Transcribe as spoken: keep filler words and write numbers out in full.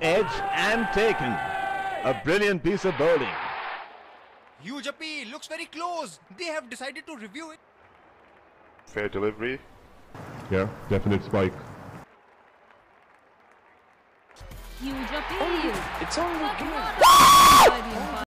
Edge and taken. A brilliant piece of bowling. Huge appeal, looks very close. They have decided to review it. Fair delivery. Yeah, definite spike. Huge appeal. It's only